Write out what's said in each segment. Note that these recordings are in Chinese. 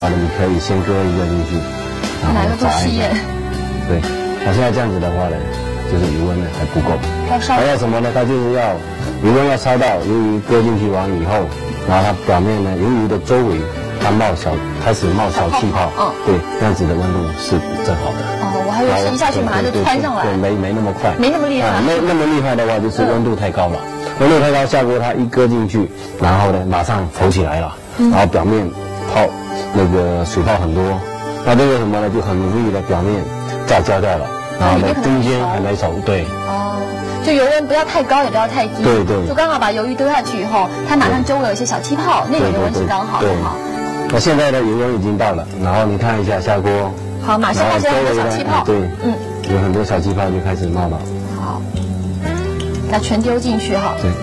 你可以先搁一个进去，然后再按一下。对，那现在这样子的话呢，就是油温呢还不够，还要什么呢？它就是要油温要烧到鱿鱼搁进去完以后，然后它表面呢，鱿鱼的周围它开始冒小气泡，对，这样子的温度是正好的。 哦，我还以为是一下去马上就窜上来。 对，没那么快， 没那么厉害。 那么厉害的话，就是温度太高了。温度太高，下锅它一搁进去，然后呢马上浮起来了，然后表面那个水泡很多，那这个什么呢，就很容易的表面炸焦掉了，然后呢中间还没熟。对。哦， 就油温不要太高，也不要太低。 对对。 就刚好把鱿鱼丢下去以后，它马上周围有一些小气泡，那个油温是刚好的哈。 那现在的油温已经到了，然后你看一下下锅。 好，马上发现很多小气泡。 对，有很多小气泡就开始冒了。 好，那全丢进去哈。 对。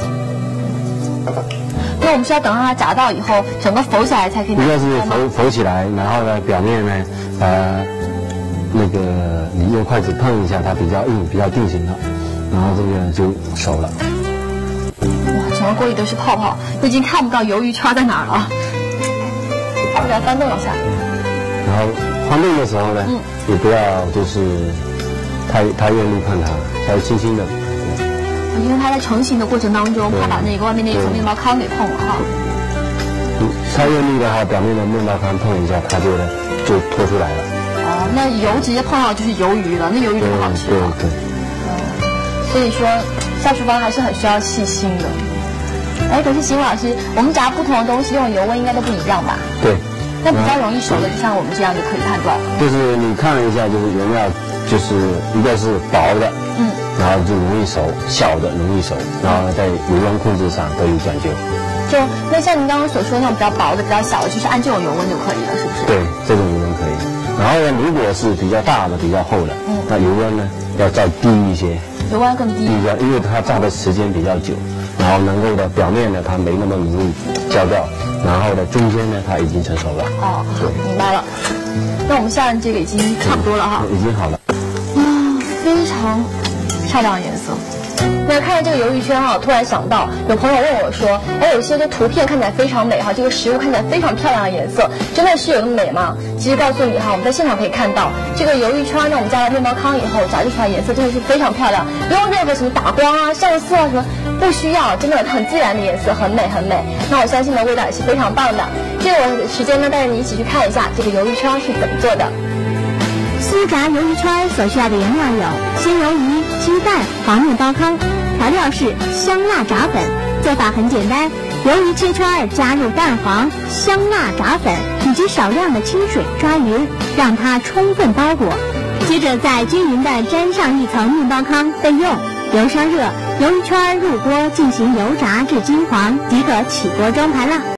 那我们需要等它炸到以后，整个浮起来才可以。 一个是浮起来，然后呢，表面呢，那个你用筷子碰一下，它比较硬，比较定型了，然后这个就熟了。 哇，整个锅里都是泡泡，都已经看不到鱿鱼圈在哪儿了。给它翻动一下。 然后翻动的时候呢，也不要就是太用力碰它，要轻轻的。 因为它在成型的过程当中，怕把那个外面那一层面包糠给碰了哈。 太用力的话，表面的面包糠碰一下，它就脱出来了。 哦，那油直接碰到就是鱿鱼了，那鱿鱼就不好吃了。 对。 所以说，下厨房还是很需要细心的。哎，可是邢老师，我们炸不同的东西用的油温应该都不一样吧？ 对。 那比较容易熟的，就像我们这样就可以判断。 就是你看了一下，就是有没有，就是一个是薄的，然后就容易熟，小的容易熟，然后在油温控制上都有讲究。 就那像您刚刚所说那种比较薄的、比较小的，就是按这种油温就可以了，是不是？ 对，这种油温可以。然后呢，如果是比较大的、比较厚的，那油温呢要再低一些。 油温更低。 因为它炸的时间比较久，然后能够的表面呢它没那么容易焦掉，然后呢中间呢它已经成熟了。 哦，对，明白了。那我们现在这个已经差不多了哈。 已经好了。 非常漂亮的颜色。那看到这个鱿鱼圈啊，突然想到有朋友问我说，哎，有些的图片看起来非常美哈，这个食物看起来非常漂亮的颜色，真的是有那么美吗？其实告诉你哈，我们在现场可以看到这个鱿鱼圈呢，我们加了面包糠以后炸制出来颜色真的是非常漂亮，不用任何什么打光啊、上色啊什么，不需要，真的很自然的颜色，很美很美。那我相信呢，味道也是非常棒的。这个时间呢，带着你一起去看一下这个鱿鱼圈是怎么做的。 酥炸鱿鱼圈所需要的原料有鲜鱿鱼、鸡蛋、黄面包糠，调料是香辣炸粉。做法很简单，鱿鱼切圈，加入蛋黄、香辣炸粉以及少量的清水抓匀，让它充分包裹。接着再均匀地沾上一层面包糠备用。油烧热，鱿鱼圈入锅进行油炸至金黄，即可起锅装盘了。